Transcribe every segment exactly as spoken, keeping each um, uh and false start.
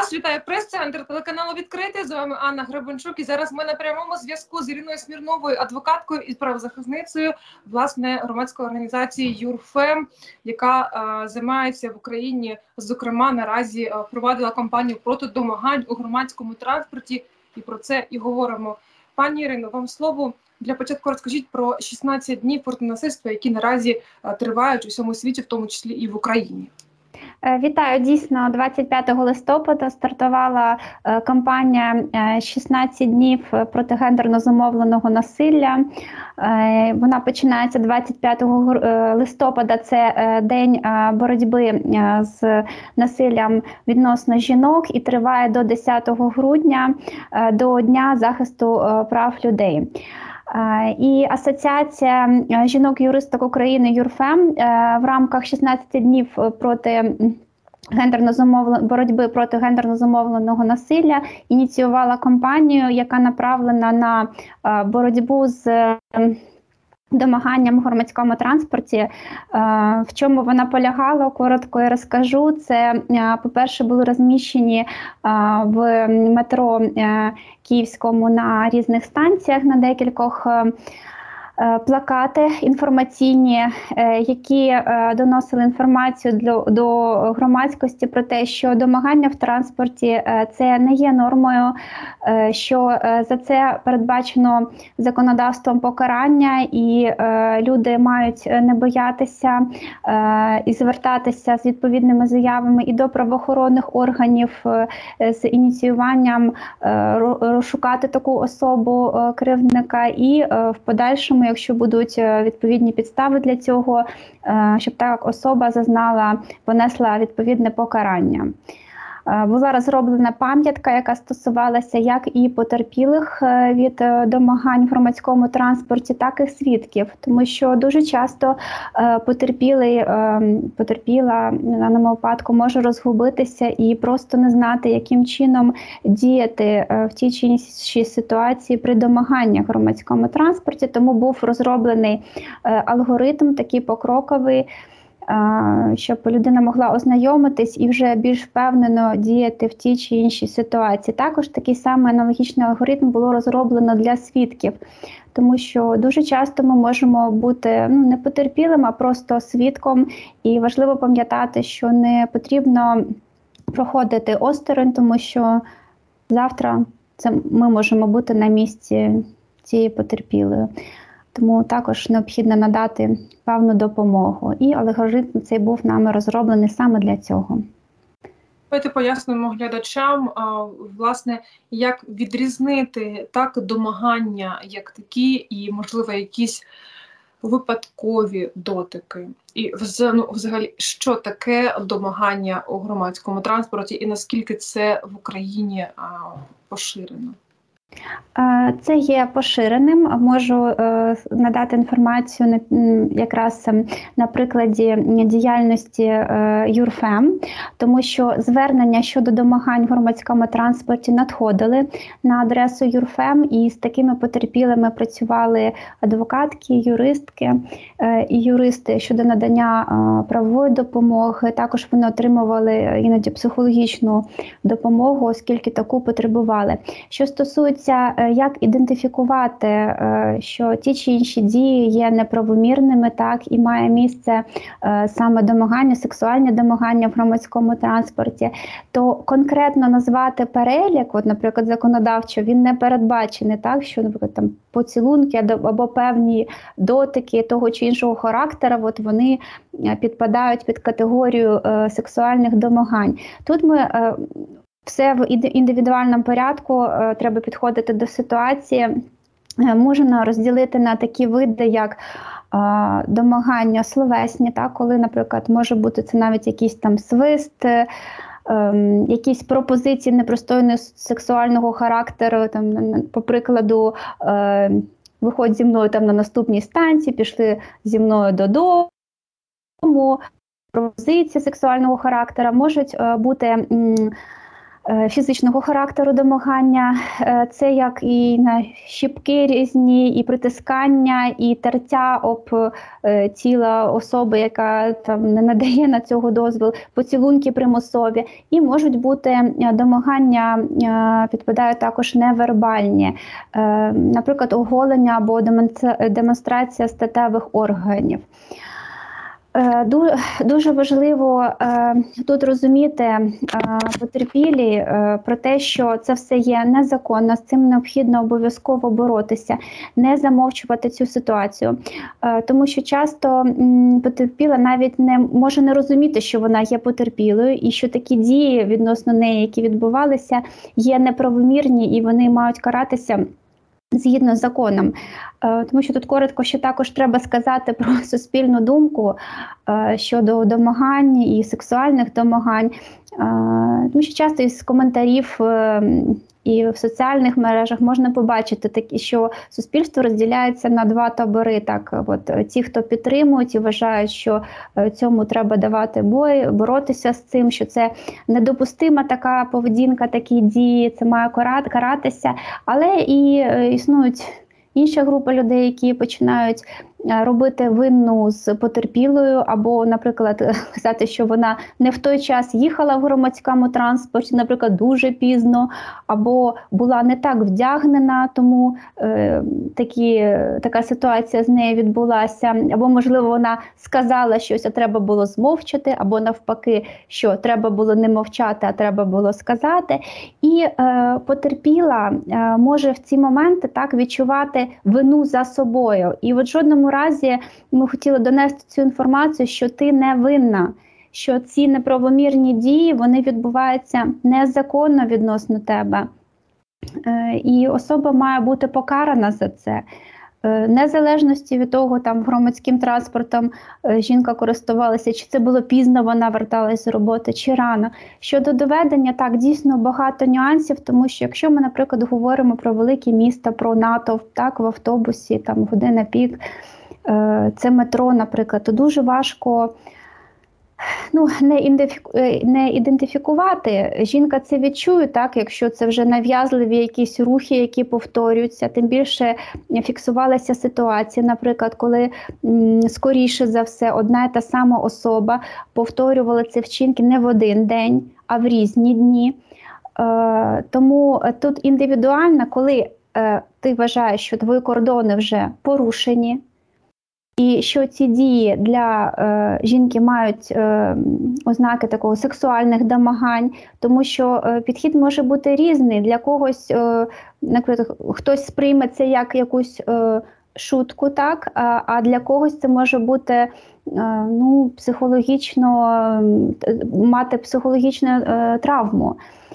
Вас вітає прес-центр телеканалу «Відкритий». З вами Анна Гребенчук. І зараз ми на прямому зв'язку з Іриною Смірновою, адвокаткою і правозахисницею, власне, громадської організації «Юрфем», яка е, займається в Україні, зокрема, наразі е, провадила кампанію проти домагань у громадському транспорті. І про це і говоримо. Пані Ірино, вам слово. Для початку розкажіть про шістнадцять днів проти насильства, які наразі е, тривають у всьому світі, в тому числі і в Україні. Вітаю. Дійсно, двадцять п'ятого листопада стартувала е, кампанія е, шістнадцять днів проти гендерно зумовленого насилля. Е, вона починається двадцять п'ятого листопада, це е, день е, боротьби е, з насиллям відносно жінок, і триває до десятого грудня, е, до Дня захисту е, прав людей. І Асоціація жінок-юристок України «Юрфем» в рамках шістнадцяти днів проти гендерно зумовленого боротьби проти гендерно зумовленого насилля ініціювала кампанію, яка направлена на боротьбу з домаганням в громадському транспорті. В чому вона полягала, коротко я розкажу. Це, по-перше, були розміщені в метро київському на різних станціях, на декількох, плакати інформаційні, які доносили інформацію для, до громадськості про те, що домагання в транспорті – це не є нормою, що за це передбачено законодавством покарання, і люди мають не боятися і звертатися з відповідними заявами і до правоохоронних органів з ініціюванням розшукати таку особу кривдника, і в подальшому, якщо будуть відповідні підстави для цього, щоб так особа зазнала, понесла відповідне покарання. Була розроблена пам'ятка, яка стосувалася як і потерпілих від домагань в громадському транспорті, так і свідків. Тому що дуже часто потерпілий, потерпіла в даному випадку може розгубитися і просто не знати, яким чином діяти в тій чи іншій ситуації при домаганнях в громадському транспорті. Тому був розроблений алгоритм, такий покроковий, щоб людина могла ознайомитись і вже більш впевнено діяти в тій чи іншій ситуації. Також такий самий аналогічний алгоритм було розроблено для свідків, тому що дуже часто ми можемо бути ну, не потерпілим, а просто свідком. І важливо пам'ятати, що не потрібно проходити осторонь, тому що завтра це ми можемо бути на місці цієї потерпілої. Тому також необхідно надати певну допомогу. І алгоритм цей був нами розроблений саме для цього. Давайте пояснимо глядачам, власне, як відрізнити так домагання як такі і, можливо, якісь випадкові дотики. І ну, взагалі, що таке домагання у громадському транспорті і наскільки це в Україні поширено? Це є поширеним. Можу е, надати інформацію на, якраз на прикладі діяльності е, Юрфем, тому що звернення щодо домагань в громадському транспорті надходили на адресу Юрфем, і з такими потерпілими працювали адвокатки, юристки е, і юристи щодо надання е, правової допомоги. Також вони отримували іноді психологічну допомогу, оскільки таку потребували. Що стосується як ідентифікувати, що ті чи інші дії є неправомірними, так, і має місце саме домагання, сексуальне домагання в громадському транспорті, то конкретно назвати перелік, от, наприклад, законодавчо, він не передбачений, так, що, наприклад, там поцілунки або певні дотики того чи іншого характеру, от вони підпадають під категорію сексуальних домагань. Тут ми все в індивідуальному порядку, е, треба підходити до ситуації. Е, можна розділити на такі види, як е, домагання словесні, так, коли, наприклад, може бути це навіть якийсь там свист, е, е, якісь пропозиції непристойного сексуального характеру, там, по прикладу, е, виходь зі мною там на наступній станції, пішли зі мною додому. Пропозиції сексуального характеру можуть е, бути м, фізичного характеру домагання. Це як і на щіпки різні, і притискання, і тертя об тіла особи, яка там не надає на цього дозвіл, поцілунки примусові. І можуть бути домагання, підпадають також невербальні, наприклад, оголення або демонстрація статевих органів. Дуже важливо тут розуміти потерпілі про те, що це все є незаконно, з цим необхідно обов'язково боротися, не замовчувати цю ситуацію. Тому що часто потерпіла навіть не може не розуміти, що вона є потерпілою, і що такі дії відносно неї, які відбувалися, є неправомірні і вони мають каратися згідно з законом. Тому що тут коротко ще також треба сказати про суспільну думку щодо домагань і сексуальних домагань. Тому що часто із коментарів і в соціальних мережах можна побачити такі, що суспільство розділяється на два табори. Так, от ті, хто підтримують і вважають, що цьому треба давати бой, боротися з цим, що це недопустима така поведінка, такі дії, це має каратися. Але і існують інша група людей, які починають робити винну з потерпілою, або, наприклад, казати, що вона не в той час їхала в громадському транспорті, наприклад, дуже пізно, або була не так вдягнена, тому е, такі, така ситуація з нею відбулася, або, можливо, вона сказала щось, а треба було змовчати, або навпаки, що треба було не мовчати, а треба було сказати. І е, потерпіла е, може в ці моменти так відчувати вину за собою. І от в жодному разі ми хотіли донести цю інформацію, що ти не винна, що ці неправомірні дії, вони відбуваються незаконно відносно тебе. І особа має бути покарана за це. Незалежності від того, там громадським транспортом жінка користувалася, чи це було пізно, вона верталася з роботи, чи рано. Щодо доведення, так, дійсно багато нюансів, тому що якщо ми, наприклад, говоримо про великі міста, про натовп, так, в автобусі, там година пік, це метро, наприклад, то дуже важко ну, не, ідентифіку... не ідентифікувати. Жінка це відчує, так, якщо це вже нав'язливі якісь рухи, які повторюються. Тим більше фіксувалася ситуація, наприклад, коли м, скоріше за все одна і та сама особа повторювала ці вчинки не в один день, а в різні дні. Е, тому тут індивідуально, коли е, ти вважаєш, що твої кордони вже порушені, і що ці дії для е, жінки мають е, ознаки такого сексуальних домагань, тому що е, підхід може бути різний. Для когось, е, наприклад, хтось сприйме це як якусь е, шутку, так, а, а для когось це може бути е, ну, психологічно, е, мати психологічну е, травму.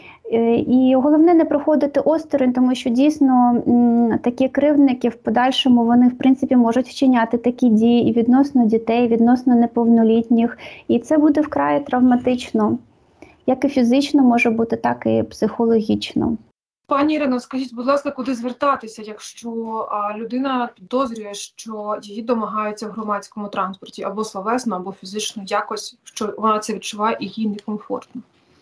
І головне не проходити осторонь, тому що дійсно такі кривдники в подальшому, вони в принципі можуть вчиняти такі дії і відносно дітей, і відносно неповнолітніх. І це буде вкрай травматично. Як і фізично може бути, так і психологічно. Пані Ірино, скажіть, будь ласка, куди звертатися, якщо а, людина підозрює, що її домагаються в громадському транспорті або словесно, або фізично якось, що вона це відчуває і їй некомфортно?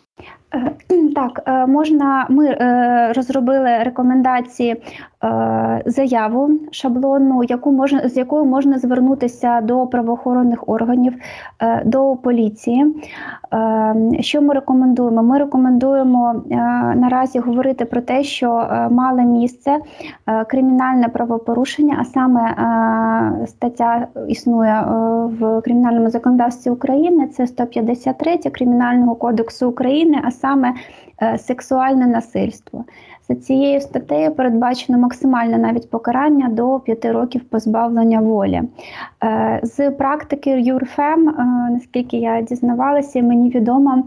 Так, можна, ми розробили рекомендації, заяву шаблонну, яку можна, з якою можна звернутися до правоохоронних органів, до поліції. Що ми рекомендуємо? Ми рекомендуємо наразі говорити про те, що мало місце кримінальне правопорушення, а саме стаття існує в кримінальному законодавстві України, це сто п'ятдесят три Кримінального кодексу України, а саме сексуальне насильство. За цією статтею передбачено максимальне навіть покарання до п'яти років позбавлення волі. З практики ЮРФЕМ, наскільки я дізнавалася, мені відомо,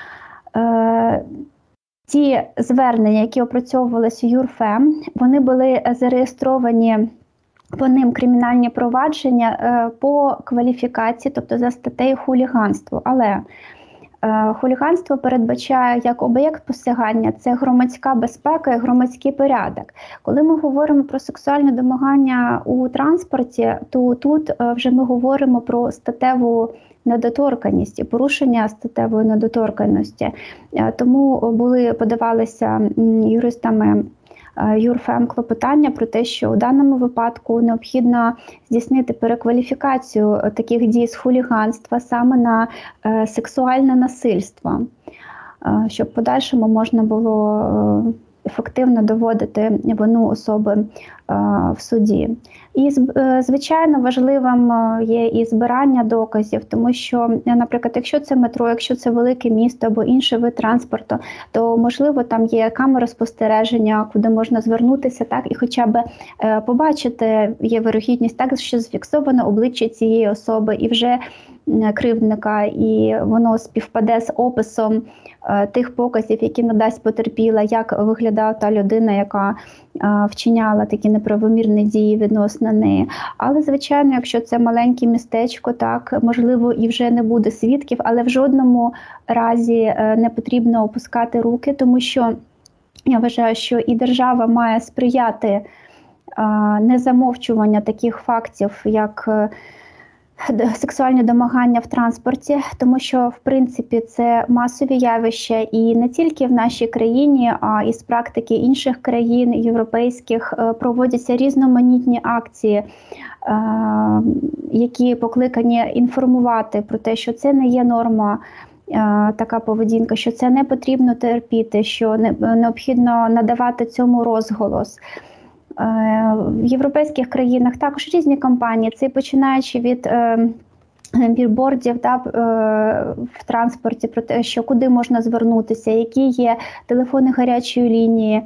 ті звернення, які опрацьовувалися ЮРФЕМ, вони були зареєстровані по ним кримінальні провадження по кваліфікації, тобто за статтею хуліганство. Але Хуліганство передбачає як об'єкт посягання – це громадська безпека і громадський порядок. Коли ми говоримо про сексуальне домагання у транспорті, то тут вже ми говоримо про статеву недоторканність і порушення статевої недоторканності. Тому були, подавалися юристами ЮРФЕМ клопотання про те, що у даному випадку необхідно здійснити перекваліфікацію таких дій з хуліганства саме на сексуальне насильство, щоб в подальшому можна було ефективно доводити вину особи в суді. І, звичайно, важливим є і збирання доказів, тому що, наприклад, якщо це метро, якщо це велике місто або інший вид транспорту, то, можливо, там є камери спостереження, куди можна звернутися, так, і хоча б побачити, є вирогідність, так, що зафіксовано обличчя цієї особи і вже кривдника, і воно співпаде з описом тих показів, які надасть потерпіла, як виглядала та людина, яка вчиняла такі неправомірні дії відносно неї. Але, звичайно, якщо це маленьке містечко, так, можливо, і вже не буде свідків, але в жодному разі не потрібно опускати руки, тому що я вважаю, що і держава має сприяти незамовчуванню таких фактів, як сексуальні домагання в транспорті, тому що, в принципі, це масові явища і не тільки в нашій країні, а і з практики інших країн європейських проводяться різноманітні акції, які покликані інформувати про те, що це не є норма, така поведінка, що це не потрібно терпіти, що необхідно надавати цьому розголос. В європейських країнах також різні кампанії, це починаючи від е, білбордів да, е, в транспорті, про те, що куди можна звернутися, які є телефони гарячої лінії,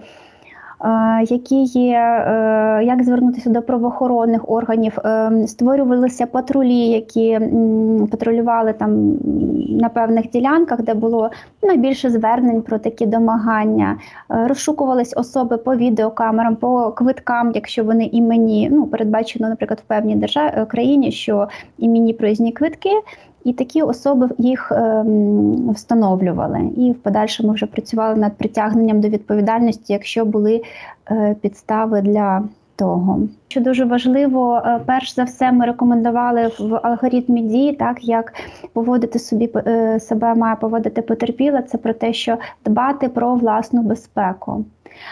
е, які є, е, як звернутися до правоохоронних органів. Е, створювалися патрулі, які м, патрулювали там на певних ділянках, де було найбільше звернень про такі домагання. Розшукувались особи по відеокамерам, по квиткам, якщо вони іменні, ну, передбачено, наприклад, в певній державі, країні, що іменні проїзні квитки, і такі особи їх е, встановлювали. І в подальшому вже працювали над притягненням до відповідальності, якщо були е, підстави для того. Що дуже важливо, перш за все ми рекомендували в алгоритмі дій, так, як поводити собі, себе має поводити потерпіла, це про те, що дбати про власну безпеку.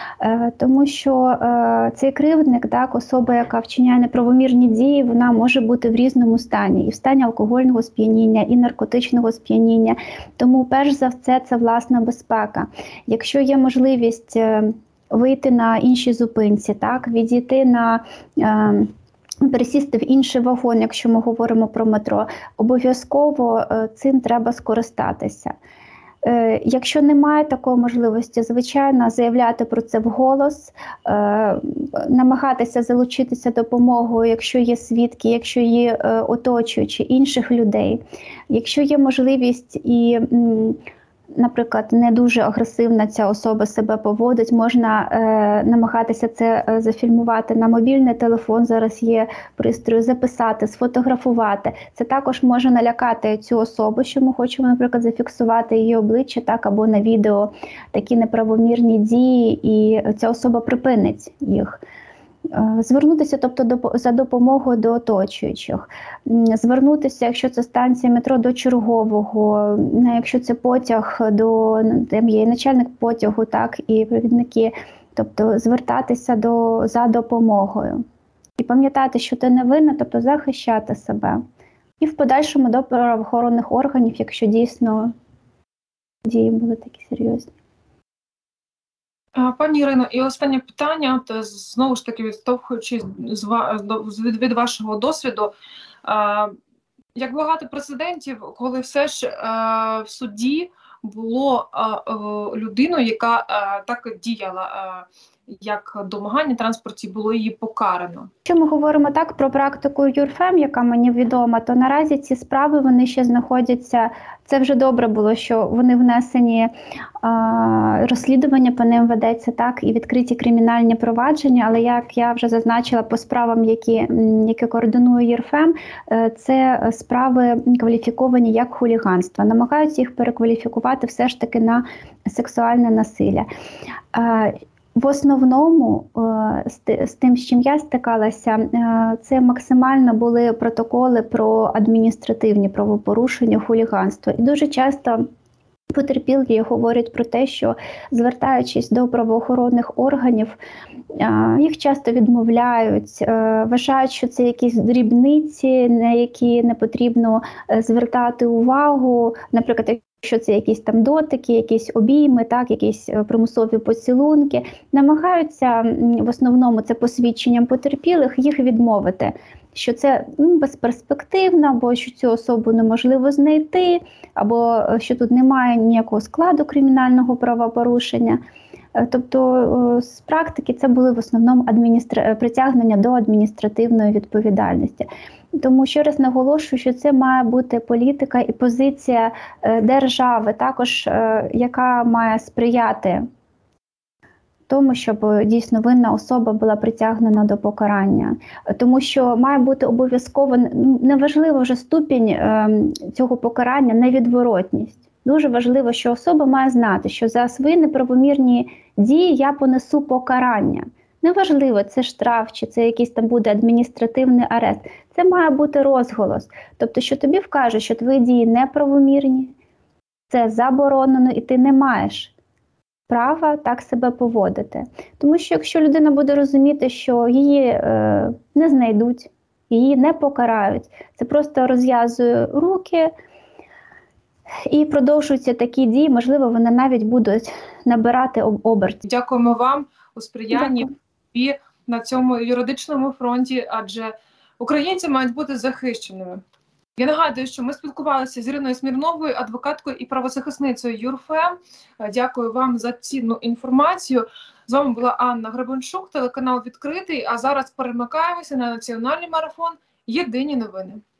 Тому що цей кривдник, так, особа, яка вчиняє неправомірні дії, вона може бути в різному стані. І в стані алкогольного сп'яніння, і наркотичного сп'яніння. Тому перш за все це власна безпека. Якщо є можливість вийти на іншій зупинці, так, відійти на, е, пересісти в інший вагон, якщо ми говоримо про метро, обов'язково е, цим треба скористатися. Е, якщо немає такої можливості, звичайно, заявляти про це вголос, е, намагатися залучитися допомогою, якщо є свідки, якщо є е, оточуючі інших людей. Якщо є можливість і м, наприклад, не дуже агресивна ця особа себе поводить, можна е, намагатися це е, зафільмувати на мобільний телефон, зараз є пристрої, записати, сфотографувати. Це також може налякати цю особу, що ми хочемо, наприклад, зафіксувати її обличчя, так, або на відео такі неправомірні дії, і ця особа припинить їх. Звернутися, тобто, до, за допомогою до оточуючих. Звернутися, якщо це станція метро, до чергового, якщо це потяг, до, там є начальник потягу, так, і провідники. Тобто звертатися до, за допомогою. І пам'ятати, що ти не винна, тобто захищати себе. І в подальшому до правоохоронних органів, якщо дійсно дії були такі серйозні. Пані Ірино, і останнє питання, от, знову ж таки відштовхуючись від, від вашого досвіду, як багато прецедентів, коли все ж в суді було людиною, яка так діяла, як домагання транспорті було її покарано. Якщо ми говоримо так про практику ЮРФЕМ, яка мені відома, то наразі ці справи вони ще знаходяться. Це вже добре було, що вони внесені, а, розслідування по ним ведеться так, і відкриті кримінальні провадження. Але як я вже зазначила по справам, які, які координує ЮРФЕМ, це справи кваліфіковані як хуліганство. Намагаються їх перекваліфікувати все ж таки на сексуальне насилля. В основному з тим, з чим я стикалася, це максимально були протоколи про адміністративні правопорушення, хуліганство. І дуже часто потерпілі говорять про те, що, звертаючись до правоохоронних органів, їх часто відмовляють, вважають, що це якісь дрібниці, на які не потрібно звертати увагу, наприклад, що це якісь там дотики, якісь обійми, так, якісь примусові поцілунки, намагаються в основному це посвідченням потерпілих їх відмовити, що це ну, безперспективно, або що цю особу неможливо знайти, або що тут немає ніякого складу кримінального правопорушення. Тобто з практики це були в основному адміністра... притягнення до адміністративної відповідальності. Тому ще раз наголошую, що це має бути політика і позиція держави, також яка має сприяти тому, щоб дійсно винна особа була притягнена до покарання. Тому що має бути обов'язково, неважливо вже ступінь цього покарання, невідворотність. Дуже важливо, що особа має знати, що за свої неправомірні дії я понесу покарання. Неважливо, це штраф, чи це якийсь там буде адміністративний арешт. Це має бути розголос. Тобто, що тобі вкажуть, що твої дії неправомірні, це заборонено, і ти не маєш права так себе поводити. Тому що якщо людина буде розуміти, що її е, не знайдуть, її не покарають, це просто розв'язує руки, і продовжуються такі дії, можливо, вони навіть будуть набирати обертів. Дякуємо вам у сприянні і на цьому юридичному фронті, адже українці мають бути захищеними. Я нагадую, що ми спілкувалися з Іриною Смірновою, адвокаткою і правозахисницею ЮРФЕМ. Дякую вам за цінну інформацію. З вами була Анна Гребенчук, телеканал «Відкритий», а зараз перемикаємося на національний марафон «Єдині новини».